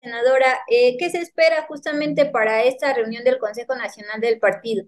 Senadora, ¿qué se espera justamente para esta reunión del Consejo Nacional del Partido?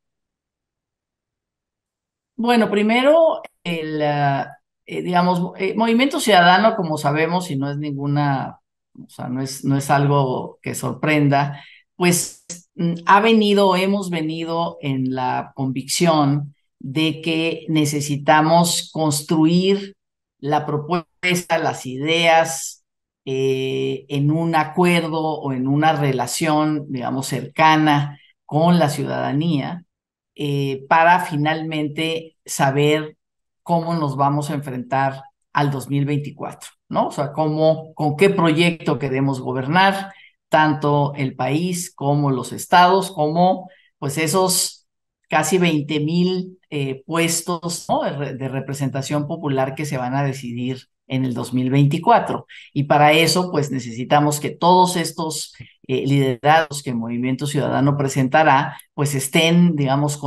Bueno, primero, digamos, Movimiento Ciudadano, como sabemos, y no es ninguna, o sea, no es algo que sorprenda, pues hemos venido en la convicción de que necesitamos construir la propuesta, las ideas, en un acuerdo o en una relación, digamos, cercana con la ciudadanía para finalmente saber cómo nos vamos a enfrentar al 2024, ¿no? O sea, con qué proyecto queremos gobernar, tanto el país como los estados, como pues esos casi 20,000 puestos, ¿no? de representación popular que se van a decidir en el 2024. Y para eso, pues necesitamos que todos estos liderados que Movimiento Ciudadano presentará, pues estén, digamos,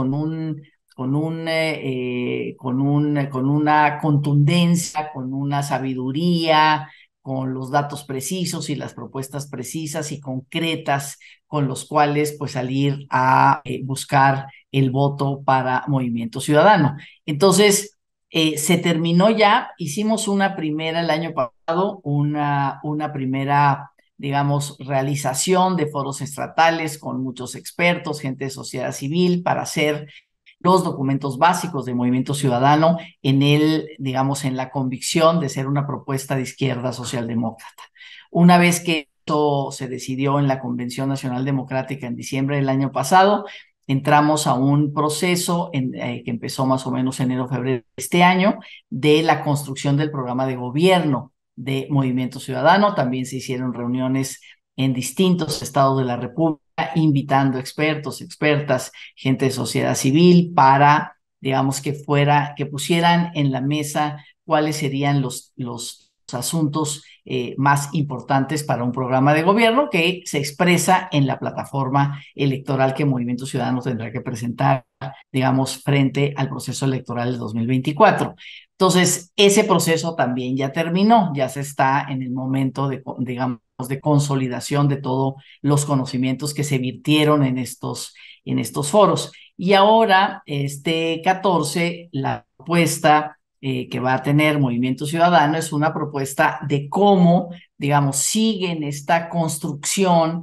con una contundencia, con una sabiduría, con los datos precisos y las propuestas precisas y concretas con los cuales pues salir a buscar el voto para Movimiento Ciudadano. Entonces, se terminó ya, hicimos una primera el año pasado, una primera, digamos, realización de foros estatales con muchos expertos, gente de sociedad civil, para hacer los documentos básicos de Movimiento Ciudadano digamos, en la convicción de ser una propuesta de izquierda socialdemócrata. Una vez que esto se decidió en la Convención Nacional Democrática en diciembre del año pasado, entramos a un proceso que empezó más o menos enero-febrero de este año de la construcción del programa de gobierno de Movimiento Ciudadano. También se hicieron reuniones en distintos estados de la República, invitando expertos, expertas, gente de sociedad civil para, digamos, que pusieran en la mesa cuáles serían los asuntos más importantes para un programa de gobierno que se expresa en la plataforma electoral que Movimiento Ciudadano tendrá que presentar, digamos, frente al proceso electoral del 2024. Entonces, ese proceso también ya terminó, ya se está en el momento de, digamos, de consolidación de todos los conocimientos que se virtieron en estos foros. Y ahora, este 14, la propuesta que va a tener Movimiento Ciudadano es una propuesta de cómo, digamos, siguen esta construcción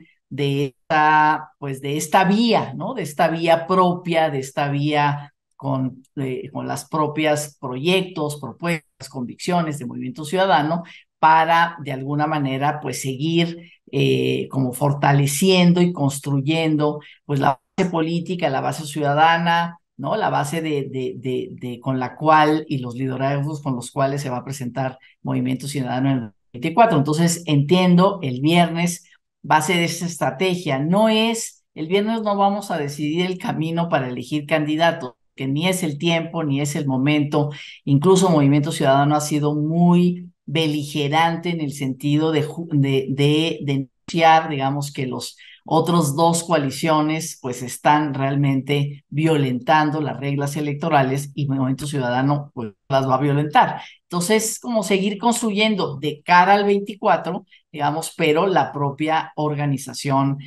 de esta vía, ¿no? De esta vía propia, de esta vía con las propias proyectos, propuestas, convicciones de Movimiento Ciudadano para, de alguna manera, pues seguir como fortaleciendo y construyendo, pues la base política, la base ciudadana, ¿no? La base con la cual y los liderazgos con los cuales se va a presentar Movimiento Ciudadano en el 24. Entonces, entiendo, el viernes va a ser esa estrategia. El viernes no vamos a decidir el camino para elegir candidatos, que ni es el tiempo, ni es el momento. Incluso Movimiento Ciudadano ha sido muy beligerante en el sentido de denunciar, digamos, que los otros dos coaliciones pues están realmente violentando las reglas electorales y Movimiento Ciudadano pues las va a violentar. Entonces, como seguir construyendo de cara al 24, digamos, pero la propia organización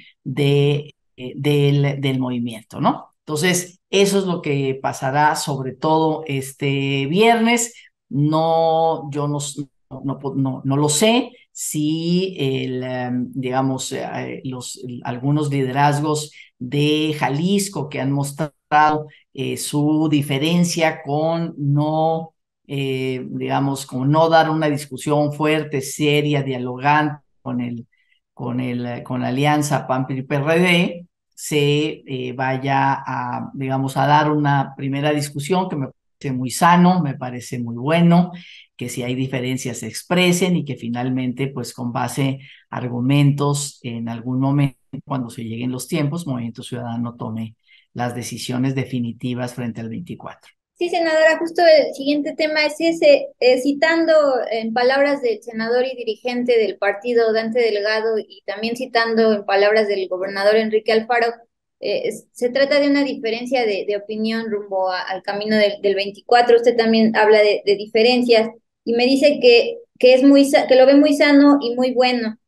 del movimiento, ¿no? Entonces, eso es lo que pasará sobre todo este viernes. No, yo no lo sé si digamos, algunos liderazgos de Jalisco que han mostrado su diferencia con no, digamos, con no dar una discusión fuerte, seria, dialogante con la alianza PAN-PRI-PRD, se vaya a, digamos, a dar una primera discusión que me parece muy sano, me parece muy bueno, que si hay diferencias se expresen y que finalmente, pues con base argumentos, en algún momento, cuando se lleguen los tiempos, Movimiento Ciudadano tome las decisiones definitivas frente al 24. Sí, senadora, justo el siguiente tema es ese, citando en palabras del senador y dirigente del partido Dante Delgado y también citando en palabras del gobernador Enrique Alfaro, se trata de una diferencia de opinión rumbo al camino del 24. Usted también habla de diferencias y me dice que lo ve muy sano y muy bueno.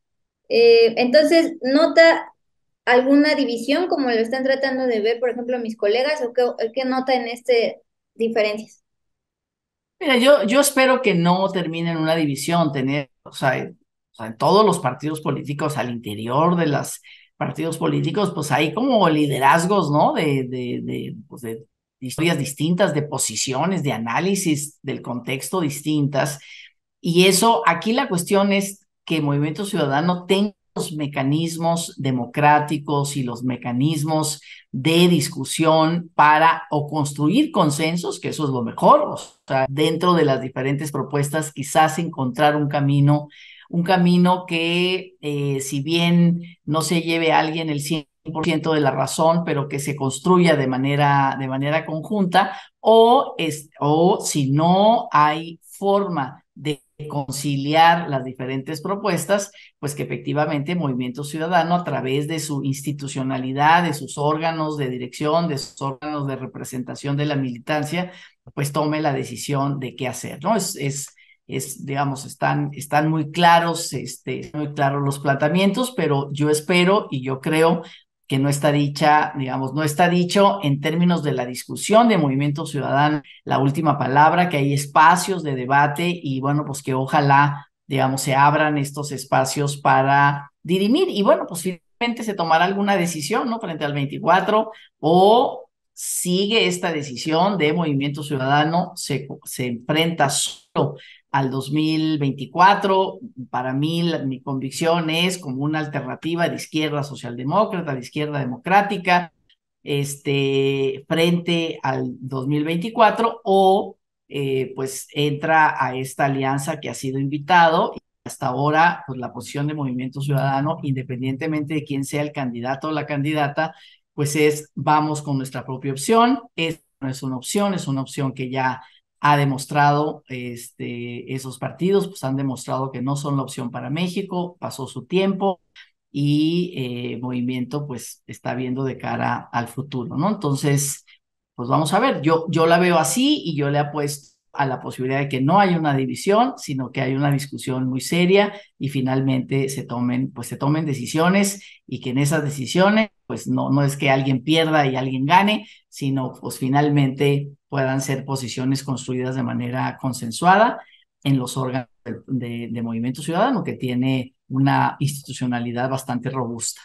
Entonces, ¿nota alguna división como lo están tratando de ver, por ejemplo, mis colegas, o qué nota en este diferencias? Mira, yo espero que no termine en una división, tener, o sea, en todos los partidos políticos, al interior de los partidos políticos, pues hay como liderazgos, ¿no? Pues de historias distintas, de posiciones, de análisis del contexto distintas. Y eso, aquí la cuestión es que Movimiento Ciudadano tenga los mecanismos democráticos y los mecanismos de discusión para o construir consensos, que eso es lo mejor, o sea, dentro de las diferentes propuestas, quizás encontrar un camino que si bien no se lleve a alguien el 100% de la razón, pero que se construya de manera conjunta, o si no hay forma de conciliar las diferentes propuestas, pues que efectivamente Movimiento Ciudadano, a través de su institucionalidad, de sus órganos de dirección, de sus órganos de representación de la militancia, pues tome la decisión de qué hacer, ¿no? Digamos, están muy claros los planteamientos, pero yo espero y yo creo que no está dicha, digamos, no está dicho en términos de la discusión de Movimiento Ciudadano la última palabra, que hay espacios de debate y bueno, pues que ojalá, digamos, se abran estos espacios para dirimir y bueno, pues finalmente se tomará alguna decisión, ¿no? Frente al 24 o sigue esta decisión de Movimiento Ciudadano, se enfrenta solo al 2024. Para mí, mi convicción es como una alternativa de izquierda socialdemócrata, de izquierda democrática, frente al 2024 o pues entra a esta alianza que ha sido invitado. Y hasta ahora, pues la posición de Movimiento Ciudadano, independientemente de quién sea el candidato o la candidata, pues es vamos con nuestra propia opción. No es una opción, es una opción que ya ha demostrado, esos partidos pues han demostrado que no son la opción para México, pasó su tiempo y Movimiento pues está viendo de cara al futuro, ¿no? Entonces, pues vamos a ver, yo la veo así y yo le apuesto a la posibilidad de que no haya una división, sino que haya una discusión muy seria y finalmente pues se tomen decisiones y que en esas decisiones, pues no es que alguien pierda y alguien gane, sino pues finalmente puedan ser posiciones construidas de manera consensuada en los órganos de Movimiento Ciudadano, que tiene una institucionalidad bastante robusta.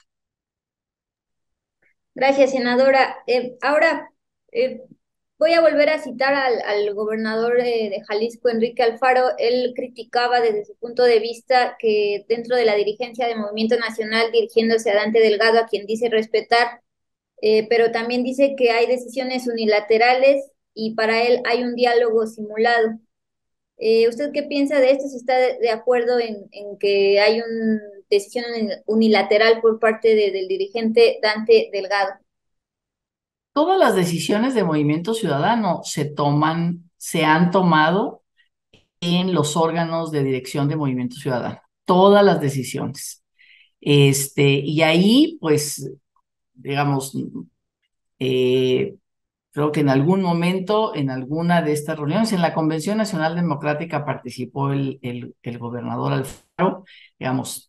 Gracias, senadora. Ahora eh, voy a volver a citar al gobernador de Jalisco, Enrique Alfaro. Él criticaba desde su punto de vista que dentro de la dirigencia de Movimiento Nacional, dirigiéndose a Dante Delgado, a quien dice respetar, pero también dice que hay decisiones unilaterales y para él hay un diálogo simulado. ¿Usted qué piensa de esto? ¿Si está de acuerdo en que hay una decisión unilateral por parte del dirigente Dante Delgado? Todas las decisiones de Movimiento Ciudadano se han tomado en los órganos de dirección de Movimiento Ciudadano. Todas las decisiones. Y ahí, pues, digamos, eh, creo que en algún momento, en alguna de estas reuniones, en la Convención Nacional Democrática participó el gobernador Alfaro, digamos,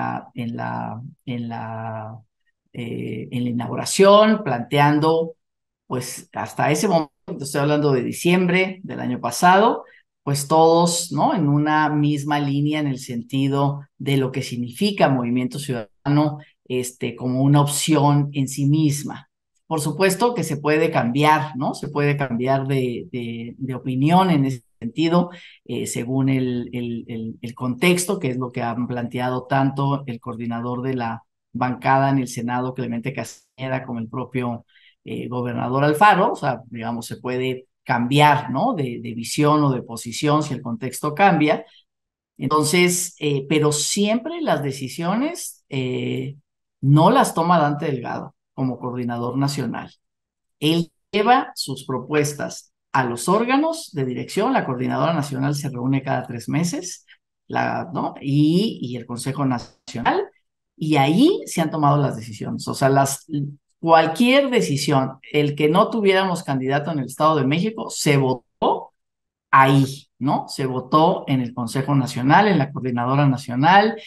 en la inauguración, planteando, pues hasta ese momento, estoy hablando de diciembre del año pasado, pues todos, ¿no? En una misma línea en el sentido de lo que significa Movimiento Ciudadano, como una opción en sí misma. Por supuesto que se puede cambiar, ¿no? Se puede cambiar de opinión en ese sentido, según el contexto, que es lo que han planteado tanto el coordinador de la bancada en el Senado, Clemente Castañeda, como el propio gobernador Alfaro. O sea, digamos, se puede cambiar, ¿no? De visión o de posición si el contexto cambia. Entonces, pero siempre las decisiones no las toma Dante Delgado como coordinador nacional. Él lleva sus propuestas a los órganos de dirección. La coordinadora nacional se reúne cada 3 meses, ¿no? Y el Consejo Nacional, y ahí se han tomado las decisiones. O sea, cualquier decisión, el que no tuviéramos candidato en el Estado de México, se votó ahí, ¿no? Se votó en el Consejo Nacional, en la Coordinadora Nacional,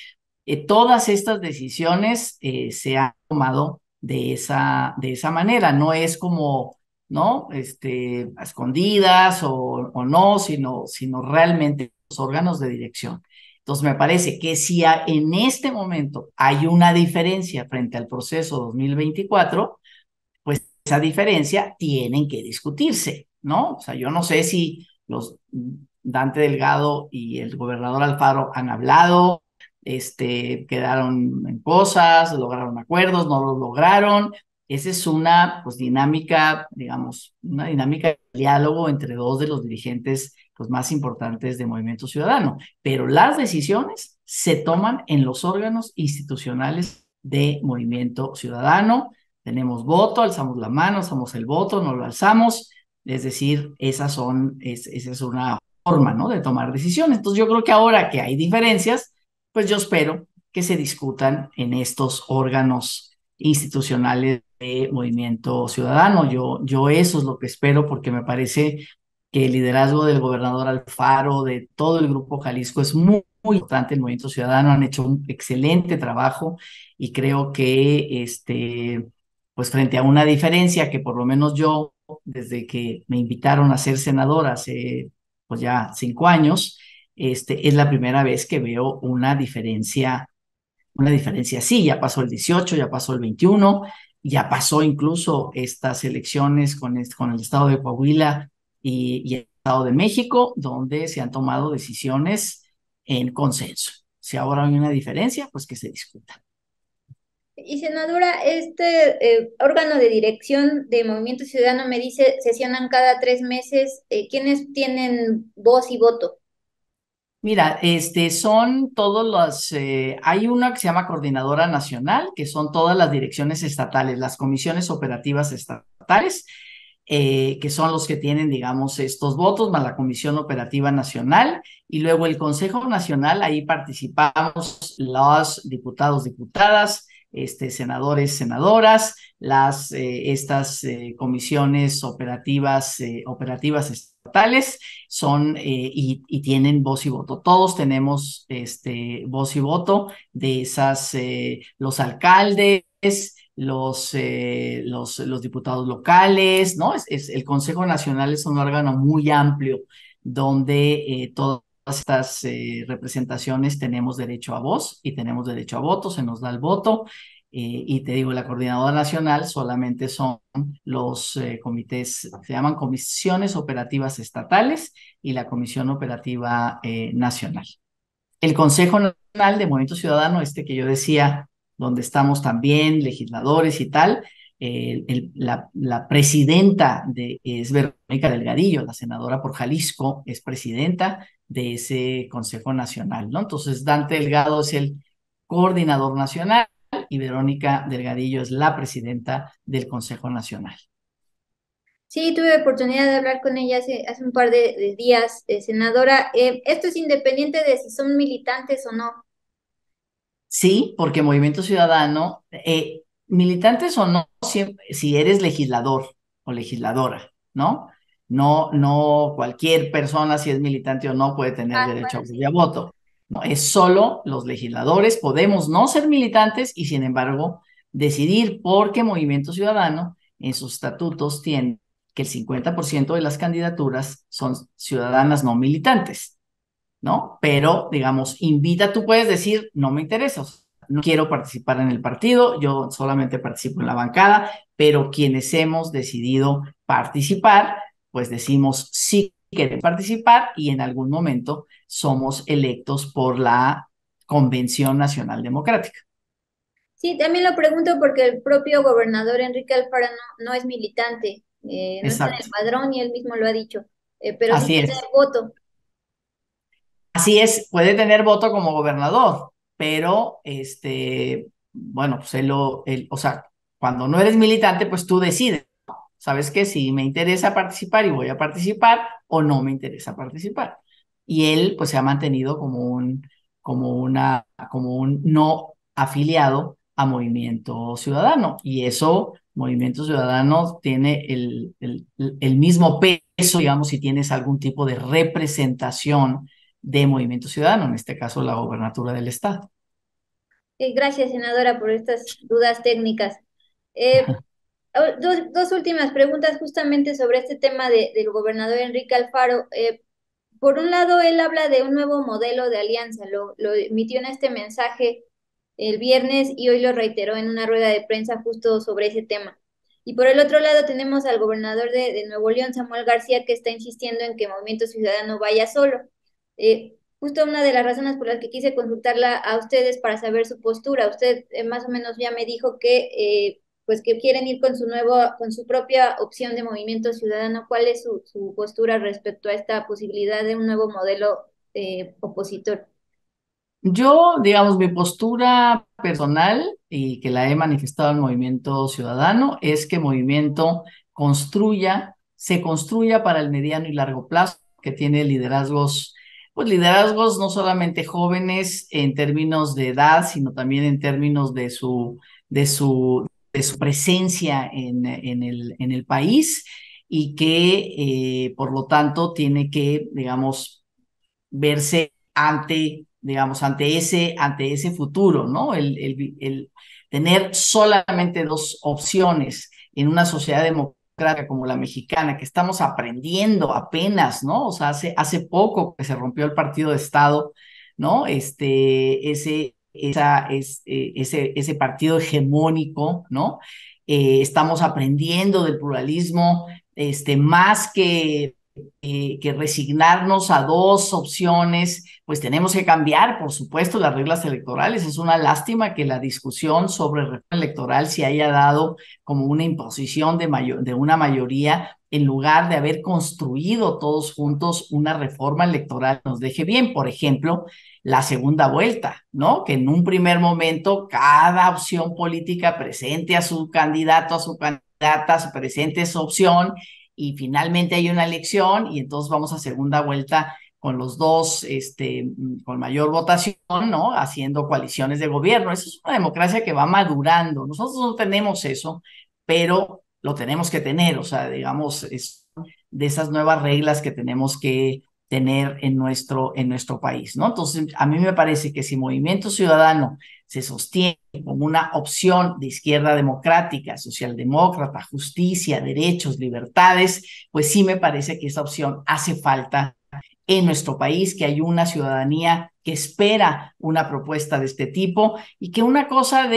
Todas estas decisiones se han tomado de esa manera. No es como, ¿no? A escondidas o no, sino realmente los órganos de dirección. Entonces, me parece que si en este momento hay una diferencia frente al proceso 2024, pues esa diferencia tienen que discutirse, ¿no? O sea, yo no sé si los Dante Delgado y el gobernador Alfaro han hablado, quedaron en cosas, lograron acuerdos, no los lograron. Esa es una, pues, dinámica, digamos, una dinámica de diálogo entre dos de los dirigentes, pues, más importantes de Movimiento Ciudadano. Pero las decisiones se toman en los órganos institucionales de Movimiento Ciudadano. Tenemos voto, alzamos la mano, alzamos el voto, no lo alzamos. Es decir, esa es una forma, ¿no?, de tomar decisiones. Entonces, yo creo que ahora que hay diferencias, pues yo espero que se discutan en estos órganos institucionales de Movimiento Ciudadano. Yo eso es lo que espero, porque me parece que el liderazgo del gobernador Alfaro, de todo el Grupo Jalisco, es muy, muy importante. El Movimiento Ciudadano han hecho un excelente trabajo y creo que pues frente a una diferencia que por lo menos yo, desde que me invitaron a ser senador hace pues ya 5 años, es la primera vez que veo una diferencia así. Ya pasó el 18, ya pasó el 21, ya pasó incluso estas elecciones con el estado de Coahuila y el estado de México, donde se han tomado decisiones en consenso. Si ahora hay una diferencia, pues que se discuta. Y senadora, órgano de dirección de Movimiento Ciudadano me dice sesionan cada 3 meses. ¿Quiénes tienen voz y voto? Mira, son todos hay una que se llama Coordinadora Nacional, que son todas las direcciones estatales, las comisiones operativas estatales, que son los que tienen, digamos, estos votos, más la Comisión Operativa Nacional, y luego el Consejo Nacional. Ahí participamos los diputados, diputadas, senadores, senadoras, estas comisiones operativas estatales y tienen voz y voto. Todos tenemos voz y voto de esas, los alcaldes, los diputados locales, ¿no? El Consejo Nacional es un órgano muy amplio donde todas estas representaciones tenemos derecho a voz y tenemos derecho a voto, se nos da el voto. Y te digo, la coordinadora nacional solamente son los comités, se llaman comisiones operativas estatales y la comisión operativa nacional. El Consejo Nacional de Movimiento Ciudadano, que yo decía, donde estamos también legisladores y tal, la presidenta es Verónica Delgadillo, la senadora por Jalisco, es presidenta de ese Consejo Nacional, ¿no? Entonces, Dante Delgado es el coordinador nacional y Verónica Delgadillo es la presidenta del Consejo Nacional. Sí, tuve oportunidad de hablar con ella hace un par de días, senadora. Esto es independiente de si son militantes o no. Sí, porque Movimiento Ciudadano, militantes o no, si eres legislador o legisladora, ¿no? No cualquier persona, si es militante o no, puede tener Ah, derecho bueno, a voz y sí. a voto. No, es solo los legisladores. Podemos no ser militantes y, sin embargo, decidir, porque Movimiento Ciudadano en sus estatutos tiene que el 50% de las candidaturas son ciudadanas no militantes, ¿no? Pero, digamos, tú puedes decir, no me interesa, o sea, no quiero participar en el partido, yo solamente participo en la bancada, pero quienes hemos decidido participar, pues decimos sí queremos participar y en algún momento somos electos por la Convención Nacional Democrática. Sí, también lo pregunto porque el propio gobernador Enrique Alfaro no es militante, no está en el Exacto, padrón y él mismo lo ha dicho, pero sí así tiene es. voto. Así es, puede tener voto como gobernador, pero bueno, pues o sea, cuando no eres militante, pues tú decides, ¿sabes qué? Si me interesa participar y voy a participar o no me interesa participar. Y él, pues, se ha mantenido como un no afiliado a Movimiento Ciudadano. Y eso, Movimiento Ciudadano tiene el mismo peso, digamos, si tienes algún tipo de representación de Movimiento Ciudadano, en este caso la gobernatura del estado. Gracias, senadora, por estas dudas técnicas. Eh, dos últimas preguntas justamente sobre este tema del gobernador Enrique Alfaro. Por un lado, él habla de un nuevo modelo de alianza, lo emitió en este mensaje el viernes y hoy lo reiteró en una rueda de prensa justo sobre ese tema. Y por el otro lado tenemos al gobernador de Nuevo León, Samuel García, que está insistiendo en que Movimiento Ciudadano vaya solo. Justo una de las razones por las que quise consultarla a ustedes para saber su postura. Usted más o menos ya me dijo que pues que quieren ir con con su propia opción de Movimiento Ciudadano. ¿Cuál es su postura respecto a esta posibilidad de un nuevo modelo opositor? Yo, digamos, mi postura personal y que la he manifestado en Movimiento Ciudadano es que Movimiento se construya para el mediano y largo plazo, que tiene liderazgos, pues liderazgos no solamente jóvenes en términos de edad, sino también en términos de su presencia en el país y que, por lo tanto, tiene que, digamos, verse digamos, ante ese futuro, ¿no? El tener solamente dos opciones en una sociedad democrática como la mexicana, que estamos aprendiendo apenas, ¿no? O sea, hace poco que se rompió el partido de Estado, ¿no? Ese partido hegemónico, ¿no? Estamos aprendiendo del pluralismo, más que resignarnos a dos opciones, pues tenemos que cambiar, por supuesto, las reglas electorales. Es una lástima que la discusión sobre reforma electoral se haya dado como una imposición de una mayoría en lugar de haber construido todos juntos una reforma electoral que nos deje bien. Por ejemplo, la segunda vuelta, ¿no? Que en un primer momento cada opción política presente a su candidato, a su candidata, presente su opción y finalmente hay una elección y entonces vamos a segunda vuelta con los dos, con mayor votación, ¿no? Haciendo coaliciones de gobierno. Eso es una democracia que va madurando. Nosotros no tenemos eso, pero lo tenemos que tener, o sea, digamos, es de esas nuevas reglas que tenemos que tener en nuestro país, ¿no? Entonces, a mí me parece que si Movimiento Ciudadano se sostiene como una opción de izquierda democrática, socialdemócrata, justicia, derechos, libertades, pues sí me parece que esa opción hace falta en nuestro país, que hay una ciudadanía que espera una propuesta de este tipo y que una cosa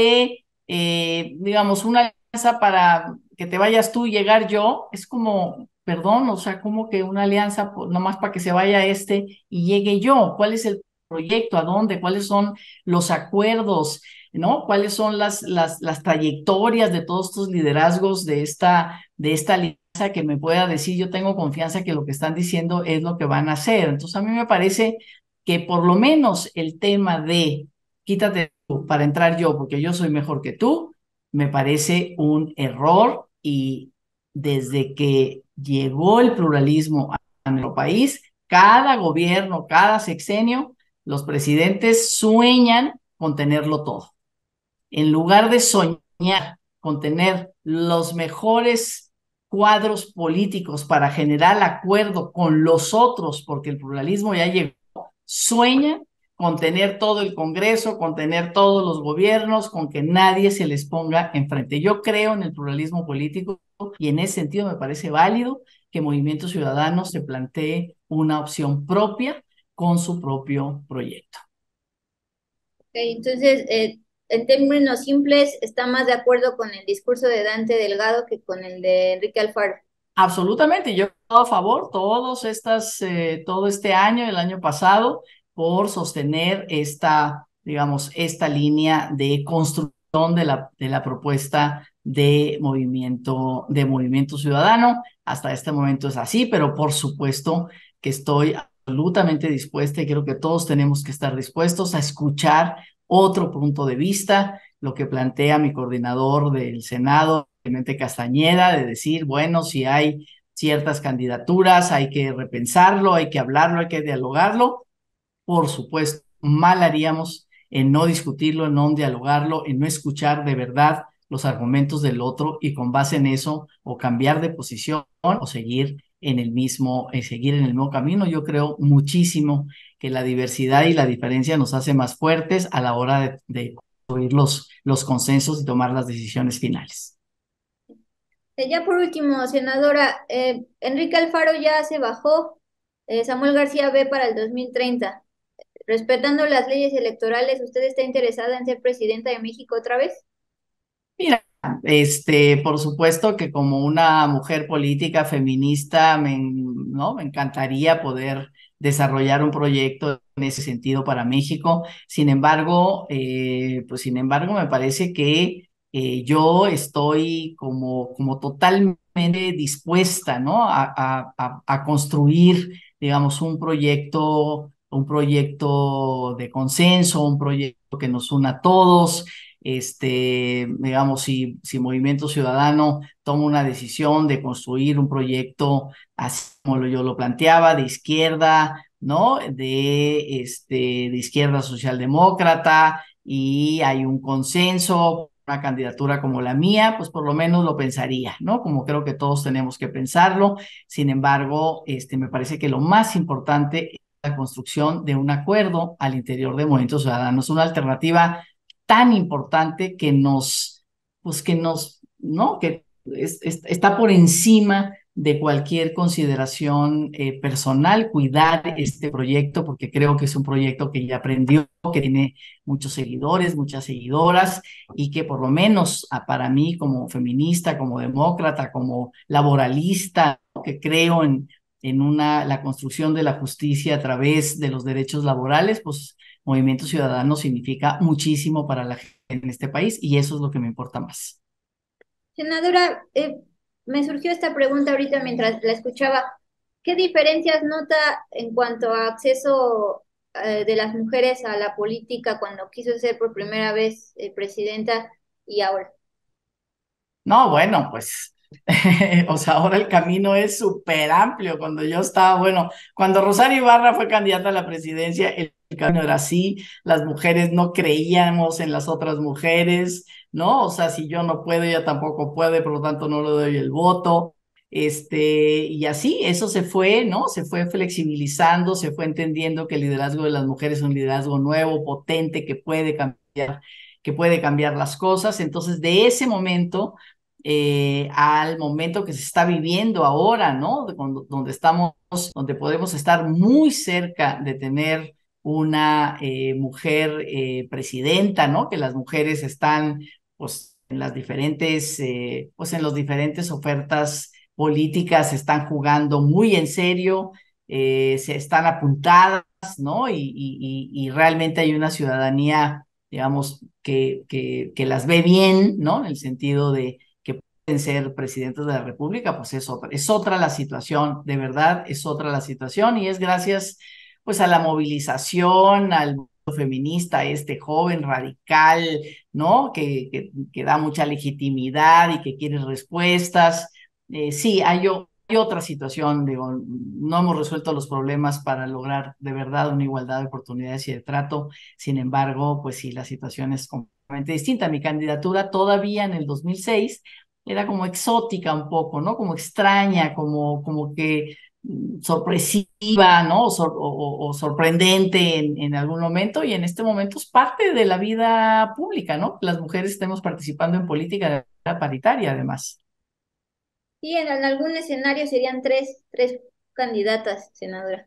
digamos, una alianza para que te vayas tú y llegar yo, es como, perdón, o sea, como que una alianza nomás para que se vaya y llegue yo. ¿Cuál es el proyecto? ¿A dónde? ¿Cuáles son los acuerdos? ¿No? ¿Cuáles son las trayectorias de todos estos liderazgos de esta alianza que me pueda decir, yo tengo confianza que lo que están diciendo es lo que van a hacer? Entonces, a mí me parece que por lo menos el tema de quítate tú para entrar yo porque yo soy mejor que tú, me parece un error y desde que llegó el pluralismo a nuestro país, cada gobierno, cada sexenio, los presidentes sueñan con tenerlo todo en lugar de soñar con tener los mejores cuadros políticos para generar acuerdo con los otros, porque el pluralismo ya llegó, sueña con tener todo el Congreso, con tener todos los gobiernos, con que nadie se les ponga enfrente. Yo creo en el pluralismo político y en ese sentido me parece válido que Movimiento Ciudadano se plantee una opción propia con su propio proyecto. Entonces, en términos simples, está más de acuerdo con el discurso de Dante Delgado que con el de Enrique Alfaro. Absolutamente, yo he estado a favor todo este año, el año pasado, por sostener digamos, esta línea de construcción de la propuesta de Movimiento Ciudadano. Hasta este momento es así, pero por supuesto que estoy absolutamente dispuesta y creo que todos tenemos que estar dispuestos a escuchar otro punto de vista, lo que plantea mi coordinador del Senado, Clemente Castañeda, de decir, bueno, si hay ciertas candidaturas, hay que repensarlo, hay que hablarlo, hay que dialogarlo. Por supuesto, mal haríamos en no discutirlo, en no dialogarlo, en no escuchar de verdad los argumentos del otro y con base en eso o cambiar de posición o seguir en el mismo camino. Yo creo muchísimo que la diversidad y la diferencia nos hace más fuertes a la hora de construir los consensos y tomar las decisiones finales. Ya por último, senadora, Enrique Alfaro ya se bajó, Samuel García ve para el 2030. Respetando las leyes electorales, ¿usted está interesada en ser presidenta de México otra vez? Mira, por supuesto que como una mujer política feminista, ¿no? Me encantaría poder desarrollar un proyecto en ese sentido para México. Pues sin embargo, me parece que yo estoy como totalmente dispuesta, ¿no? A construir, digamos, un proyecto de consenso, un proyecto que nos una a todos. Digamos, si Movimiento Ciudadano toma una decisión de construir un proyecto así como yo lo planteaba, de izquierda, ¿no? De izquierda socialdemócrata, y hay un consenso, una candidatura como la mía, pues por lo menos lo pensaría, ¿no? Como creo que todos tenemos que pensarlo. Sin embargo, me parece que lo más importante es la construcción de un acuerdo al interior de Movimiento Ciudadano. Es una alternativa tan importante ¿no? Que está por encima de cualquier consideración personal, cuidar este proyecto, porque creo que es un proyecto que ya aprendió, que tiene muchos seguidores, muchas seguidoras, y que por lo menos para mí como feminista, como demócrata, como laboralista, que creo en la construcción de la justicia a través de los derechos laborales, pues Movimiento Ciudadano significa muchísimo para la gente en este país, y eso es lo que me importa más. Senadora, me surgió esta pregunta ahorita mientras la escuchaba. ¿Qué diferencias nota en cuanto a acceso de las mujeres a la política cuando quiso ser por primera vez presidenta y ahora? No, bueno, pues, o sea, ahora el camino es súper amplio. Cuando Rosario Ibarra fue candidata a la presidencia, el camino era así, las mujeres no creíamos en las otras mujeres, ¿no? O sea, si yo no puedo, ella tampoco puede, por lo tanto no le doy el voto. Y así, eso se fue, ¿no? Se fue flexibilizando, se fue entendiendo que el liderazgo de las mujeres es un liderazgo nuevo, potente, que puede cambiar las cosas. Entonces, de ese momento al momento que se está viviendo ahora, ¿no? Donde podemos estar muy cerca de tener una mujer presidenta, ¿no? Que las mujeres están, pues, en las diferentes ofertas políticas, se están jugando muy en serio, se están apuntadas, ¿no? Y realmente hay una ciudadanía, digamos, que las ve bien, ¿no? En el sentido de que pueden ser presidentes de la República, pues es otra la situación, de verdad, es otra la situación, y es gracias, pues, a la movilización, al movimiento feminista, este joven radical, ¿no? Que da mucha legitimidad y que quiere respuestas. Sí, hay otra situación, digo, no hemos resuelto los problemas para lograr de verdad una igualdad de oportunidades y de trato. Sin embargo, pues sí, la situación es completamente distinta. Mi candidatura todavía en el 2006 era como exótica un poco, ¿no? Como extraña, como que sorpresiva, ¿no? O sorprendente en algún momento, y en este momento es parte de la vida pública, ¿no? Las mujeres estemos participando en política de manera paritaria, además. Sí, en algún escenario serían tres candidatas, senadora.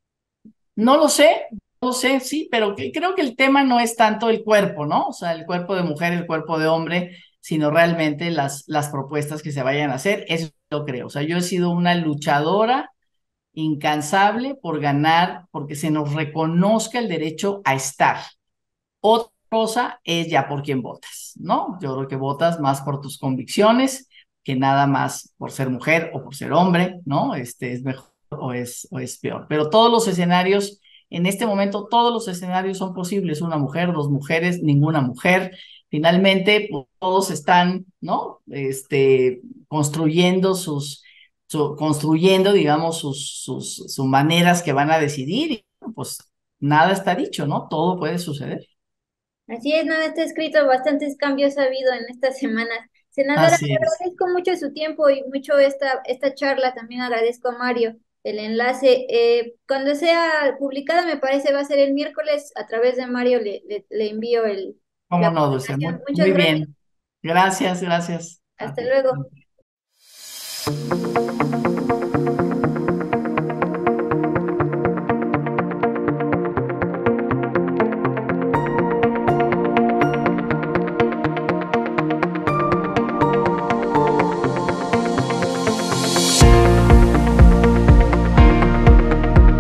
No lo sé, sí, pero creo que el tema no es tanto el cuerpo, ¿no? O sea, el cuerpo de mujer, el cuerpo de hombre, sino realmente las propuestas que se vayan a hacer. Eso lo creo. O sea, yo he sido una luchadora incansable por ganar, porque se nos reconozca el derecho a estar. Otra cosa es ya por quién votas, ¿no? Yo creo que votas más por tus convicciones que nada más por ser mujer o por ser hombre, ¿no? Es mejor o es peor. Pero todos los escenarios, en este momento, todos los escenarios son posibles. Una mujer, dos mujeres, ninguna mujer. Finalmente, pues, todos están, ¿no? Construyendo, digamos, sus maneras que van a decidir, y pues nada está dicho, ¿no? Todo puede suceder. Así es, nada está escrito, bastantes cambios ha habido en estas semanas. Senadora, Así le es. agradezco mucho su tiempo y mucho esta charla. También agradezco a Mario el enlace. Cuando sea publicada, me parece va a ser el miércoles, a través de Mario le envío cómo la no, Dulce. conversación. Muchas Muy gracias. bien. Gracias, gracias a Hasta ti. luego.